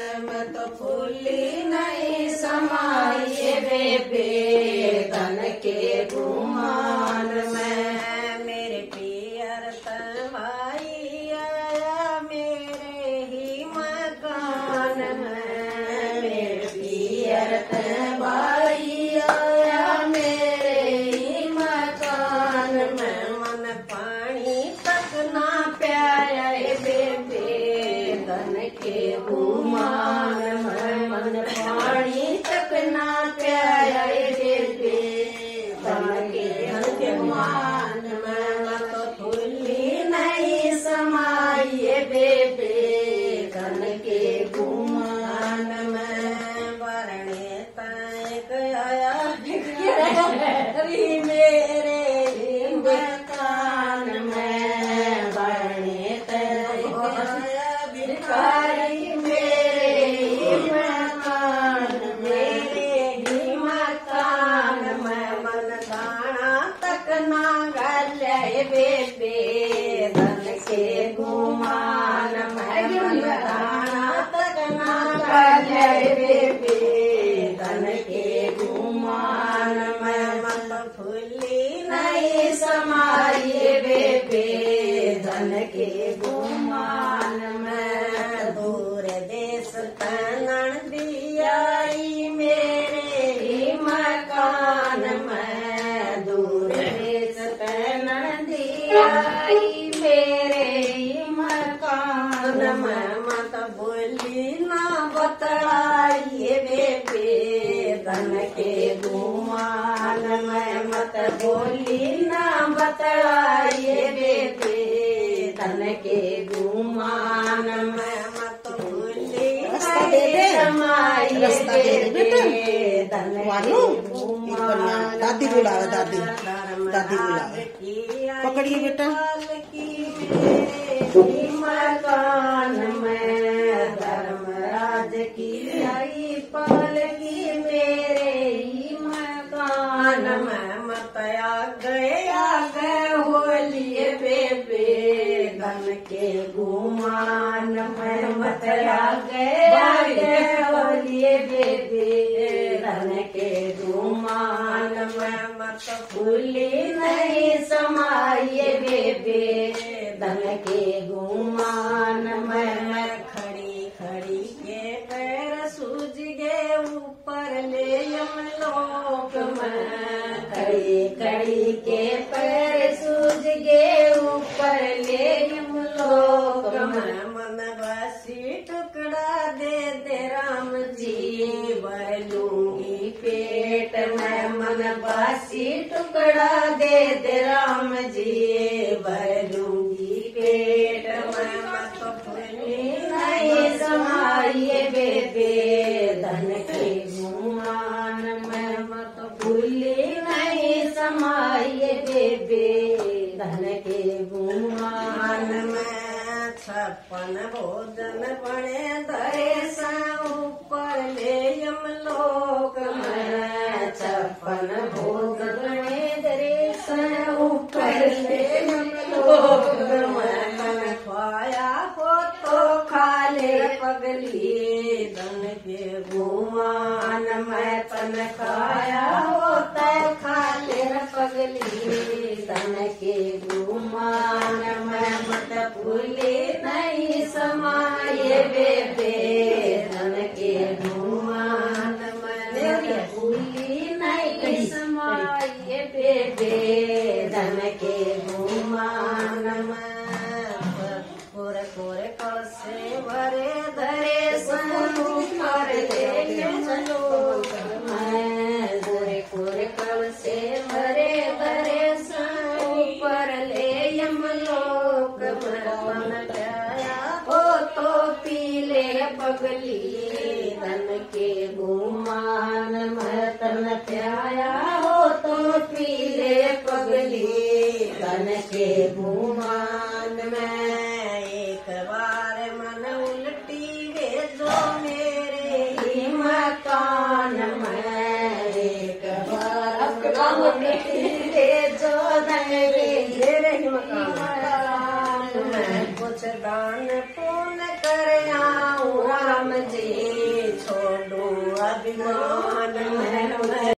मैं तो फूली नहीं समाये बेबे तन के गुमान में। मेरे पियर तलवाई आया मेरे ही मकान में। मेरे पियर तलवाई आया मेरे ही मकान में। मन पानी तक ना प्याया बेबे तन के गुमान में। मन पानी तक ना प्याया बेबे तन के गुमान में। मैं तो फूली नहीं समाये बेबे तन के गुमान में। वरणे तक आया मेरे मकान में। वरणे तक आया भिखारी मेरे मकान मेरे मकान में। मन दाना तक ना गले बेबे धन के गुमान में। मन दाना तक ना गले बेबे धन के गुमान में। मन फूली नहीं समाये बेबे धन के गुमान में। दूर देश तनन दियाई मेरे ही मकान में। दूर देश तनन दियाई मेरे ही मकान में। मत बोली ना बतलाइए बेबे धन के गुमान में। मत बोली ना बतलाइए बेबे धन के गुमान में। मत भूली बेबे धन के गुमान। दादी बुलाओ, दादी दादी बुलाओ। पकड़िए बेटा। मकान में धर्मराज की आई पालकी मेरे ही मकान में। मत आ गए होलिए बेबे धन के गुमान में। मत आ गए होलिए बेबे धन के गुमान में। मत फूली नहीं समाये बेबे धन के गुमान में। खड़ी खड़ी के पैर सूझ गए ऊपर ले यमलोक में। खड़ी खड़ी के पैर सूझ गए ऊपर ले यमलोक में। मन वासी टुकड़ा दे राम जी भर लूंगी पेट में। मन वासी टुकड़ा दे राम जी भर लूंगी पेट में। मत फूली नहीं समाये बेबे धन के गुमान में। मत फूली नहीं समाये बेबे धन के गुमान में। 56 भोजन बने धरे सा ऊपर ले यमलोक में। 56 भोजन बने धरे सा ऊपर ले यमलोक में। मन खाया हो तो खा ले पगली धन के गुमान में। तन खाया हो तो खा ले पगली धन के गुमान में। मत फूली नहीं समाये बेबे धन के गुमान में। फूली नहीं समाये बेबे धन के गुमान में। कोरे कोरे कसे भरे धरे सनु कर ले यमलोक में। कोरे कोरे कसे भरे धरे सनु पर ले यमलोक में। मन प्याया हो तो पी ले पगली धन के गुमान में। तन प्याया हो तो पी ले पगली धन के गुमान में। एक बार मन उल्टी वे जो मेरे ही मकान में। एक बार उल्टी वे जो मेरे ही मकान में। कुछ दान पुण्य कर आऊं राम जी अभिमान में